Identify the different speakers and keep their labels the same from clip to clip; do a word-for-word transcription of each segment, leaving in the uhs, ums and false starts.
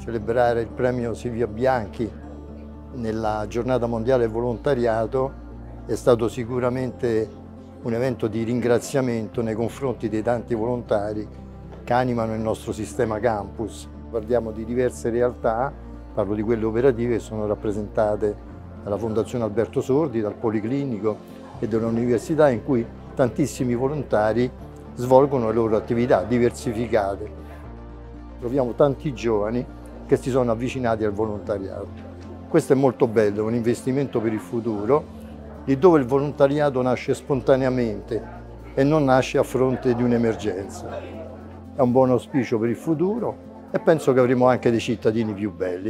Speaker 1: celebrare il premio Silvia Bianchi nella giornata mondiale del volontariato è stato sicuramente un evento di ringraziamento nei confronti dei tanti volontari che animano il nostro sistema campus. Parliamo di diverse realtà, parlo di quelle operative che sono rappresentate dalla Fondazione Alberto Sordi, dal Policlinico e dall'Università, in cui tantissimi volontari svolgono le loro attività diversificate. Troviamo tanti giovani che si sono avvicinati al volontariato. Questo è molto bello, è un investimento per il futuro, di dove il volontariato nasce spontaneamente e non nasce a fronte di un'emergenza. È un buon auspicio per il futuro e penso che avremo anche dei cittadini più belli.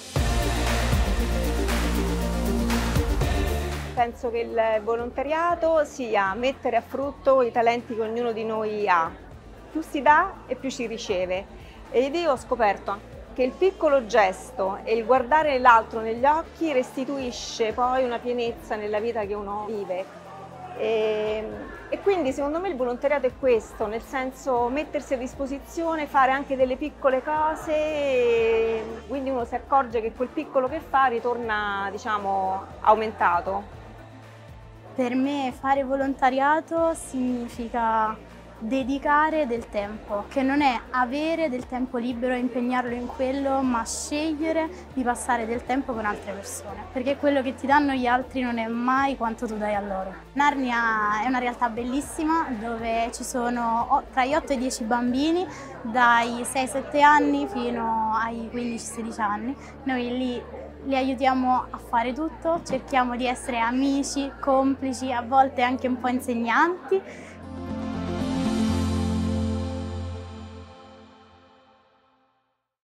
Speaker 2: Penso che il volontariato sia mettere a frutto i talenti che ognuno di noi ha. Più si dà e più si riceve. Ed io ho scoperto che il piccolo gesto e il guardare l'altro negli occhi restituisce poi una pienezza nella vita che uno vive. E, e quindi secondo me il volontariato è questo, nel senso mettersi a disposizione, fare anche delle piccole cose, e quindi uno si accorge che quel piccolo che fa ritorna, diciamo, aumentato.
Speaker 3: Per me fare volontariato significa dedicare del tempo, che non è avere del tempo libero e impegnarlo in quello, ma scegliere di passare del tempo con altre persone, perché quello che ti danno gli altri non è mai quanto tu dai a loro. Narnia è una realtà bellissima dove ci sono tra gli otto e i dieci bambini dai sei sette anni fino ai quindici sedici anni. Noi lì li aiutiamo a fare tutto, cerchiamo di essere amici, complici, a volte anche un po' insegnanti.